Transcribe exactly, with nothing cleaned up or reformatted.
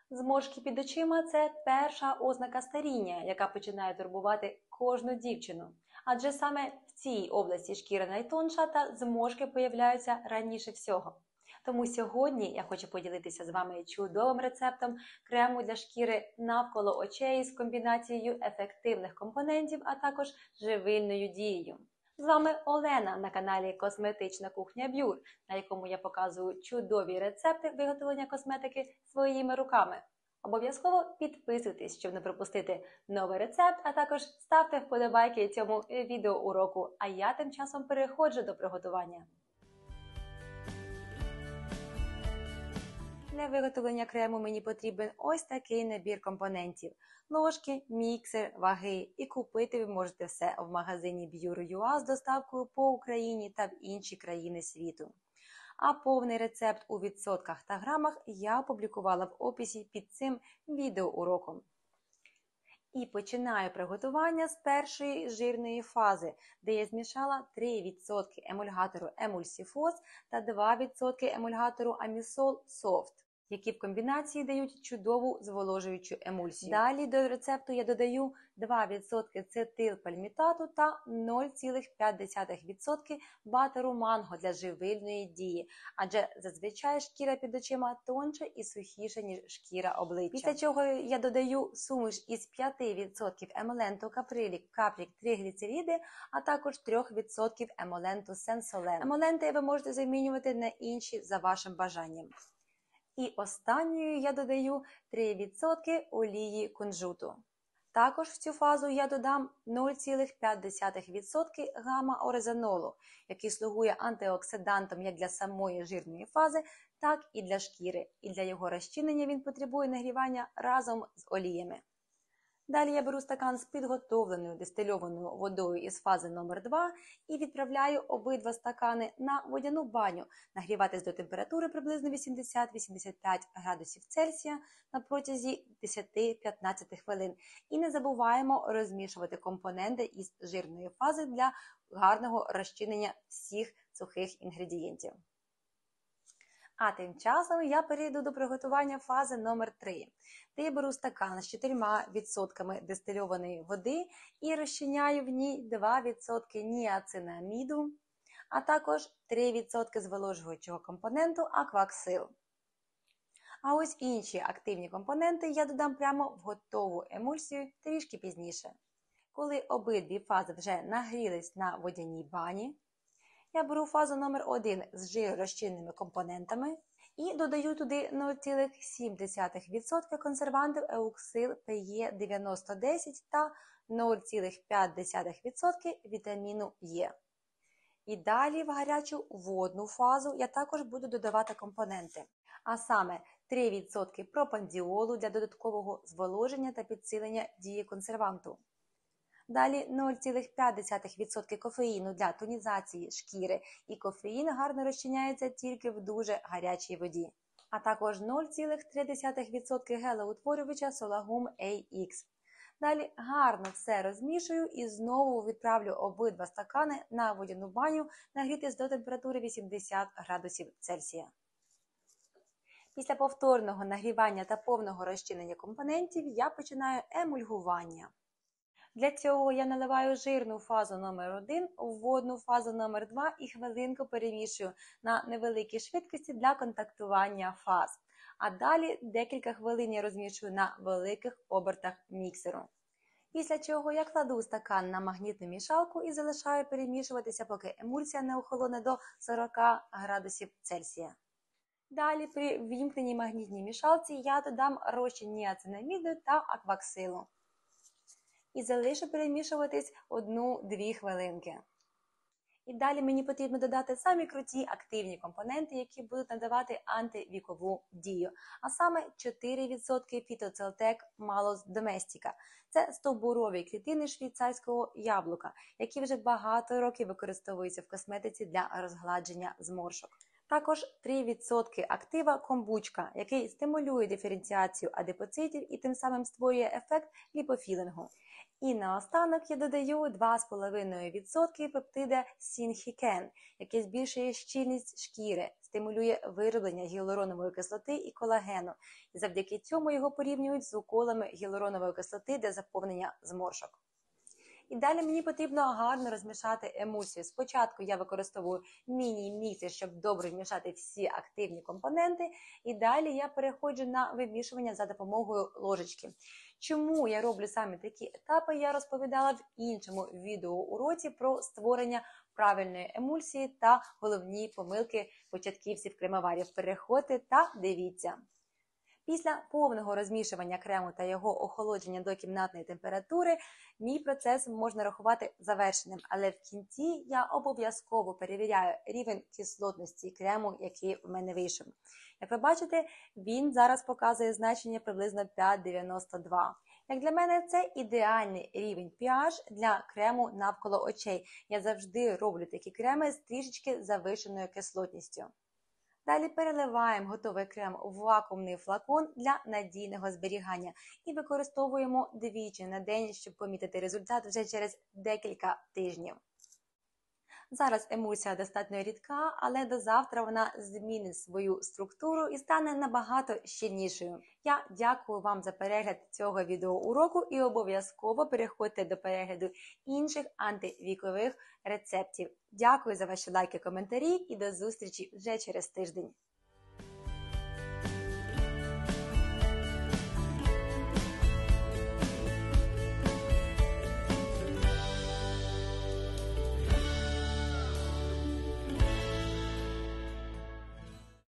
Зморшки під очима – це перша ознака старіння, яка починає турбувати кожну дівчину. Адже саме в цій області шкіра найтонша та зморшки появляються раніше всього. Тому сьогодні я хочу поділитися з вами чудовим рецептом крему для шкіри навколо очей з комбінацією ефективних компонентів, а також живильною дією. З вами Олена на каналі Косметична кухня Б'юр, на якому я показую чудові рецепти виготовлення косметики своїми руками. Обов'язково підписуйтесь, щоб не пропустити новий рецепт, а також ставте вподобайки цьому відеоуроку, а я тим часом переходжу до приготування. Для виготовлення крему мені потрібен ось такий набір компонентів. Ложки, міксер, ваги. І купити ви можете все в магазині б'юр точка ю а з доставкою по Україні та в інші країни світу. А повний рецепт у відсотках та грамах я опублікувала в описі під цим відеоуроком. І починаю приготування з першої жирної фази, де я змішала три відсотки емульгатору Емульсифос та два відсотки емульгатору Амісол Софт, які в комбінації дають чудову зволожуючу емульсію. Далі до рецепту я додаю два відсотки цетилпальмітату та нуль цілих п'ять десятих відсотка батеру манго для живильної дії, адже зазвичай шкіра під очима тонша і сухіша, ніж шкіра обличчя. Після чого я додаю суміш із п'ять відсотків емоленту Каприлік Капрік Тригліцериди, а також три відсотки емоленту Сенсолен. Емоленти ви можете замінювати на інші за вашим бажанням. І останньою я додаю три відсотки олії кунжуту. Також в цю фазу я додам нуль цілих п'ять десятих відсотка гамма-орезанолу, який слугує антиоксидантом як для самої жирної фази, так і для шкіри. І для його розчинення він потребує нагрівання разом з оліями. Далі я беру стакан з підготовленою дистильованою водою із фази номер два і відправляю обидва стакани на водяну баню, нагріватись до температури приблизно вісімдесят - вісімдесят п'ять градусів Цельсія на протязі десять-п'ятнадцять хвилин. І не забуваємо розмішувати компоненти із жирної фази для гарного розчинення всіх сухих інгредієнтів. А тим часом я перейду до приготування фази номер три, де я беру стакан з чотирма відсотками дистильованої води і розчиняю в ній два відсотки ніацинаміду, а також три відсотки зволожуючого компоненту акваксил. А ось інші активні компоненти я додам прямо в готову емульсію трішки пізніше. Коли обидві фази вже нагрілись на водяній бані, я беру фазу номер один з жиророзчинними компонентами і додаю туди нуль цілих сім десятих відсотка консервантів Еуксил пі е дев'яносто десять та нуль цілих п'ять десятих відсотка вітаміну Е. І далі в гарячу водну фазу я також буду додавати компоненти, а саме три відсотки пропандіолу для додаткового зволоження та підсилення дії консерванту. Далі нуль цілих п'ять десятих відсотка кофеїну для тонізації шкіри, і кофеїн гарно розчиняється тільки в дуже гарячій воді. А також нуль цілих три десятих відсотка гелеутворювача Солагум ей ікс. Далі гарно все розмішую і знову відправлю обидва стакани на водяну баню нагрітись до температури вісімдесят градусів Цельсія. Після повторного нагрівання та повного розчинення компонентів я починаю емульгування. Для цього я наливаю жирну фазу номер один в водну фазу номер два і хвилинку перемішую на невеликій швидкості для контактування фаз. А далі декілька хвилин я розмішую на великих обертах міксеру. Після чого я кладу стакан на магнітну мішалку і залишаю перемішуватися, поки емульсія не охолоне до сорока градусів Цельсія. Далі при ввімкненій магнітній мішалці я додам розчин ніацинаміду та акваксилу. І залишу перемішуватись одну-дві хвилинки. І далі мені потрібно додати самі круті активні компоненти, які будуть надавати антивікову дію. А саме чотири відсотки фітоцелтек Малос Доместіка. Це стовбурові клітини швейцарського яблука, які вже багато років використовуються в косметиці для розгладження зморшок. Також три відсотки актива комбучка, який стимулює диференціацію адипоцитів і тим самим створює ефект ліпофілінгу. І наостанок я додаю два цілих п'ять відсотка пептида сінхікен, який збільшує щільність шкіри, стимулює вироблення гіалуронової кислоти і колагену, і завдяки цьому його порівнюють з уколами гіалуронової кислоти для заповнення зморшок. І далі мені потрібно гарно розмішати емульсію. Спочатку я використовую міні-міксер, щоб добре вмішати всі активні компоненти. І далі я переходжу на вимішування за допомогою ложечки. Чому я роблю саме такі етапи, я розповідала в іншому відеоуроці про створення правильної емульсії та головні помилки початківців-кремоварів. Переходьте та дивіться. Після повного розмішування крему та його охолодження до кімнатної температури, мій процес можна рахувати завершеним, але в кінці я обов'язково перевіряю рівень кислотності крему, який в мене вийшов. Як ви бачите, він зараз показує значення приблизно п'ять дев'яносто два. Як для мене, це ідеальний рівень pH для крему навколо очей. Я завжди роблю такі креми з трішечки завишеною кислотністю. Далі переливаємо готовий крем в вакуумний флакон для надійного зберігання і використовуємо двічі на день, щоб помітити результат вже через декілька тижнів. Зараз емульсія достатньо рідка, але до завтра вона змінить свою структуру і стане набагато щільнішою. Я дякую вам за перегляд цього відеоуроку і обов'язково переходьте до перегляду інших антивікових рецептів. Дякую за ваші лайки, коментарі і до зустрічі вже через тиждень.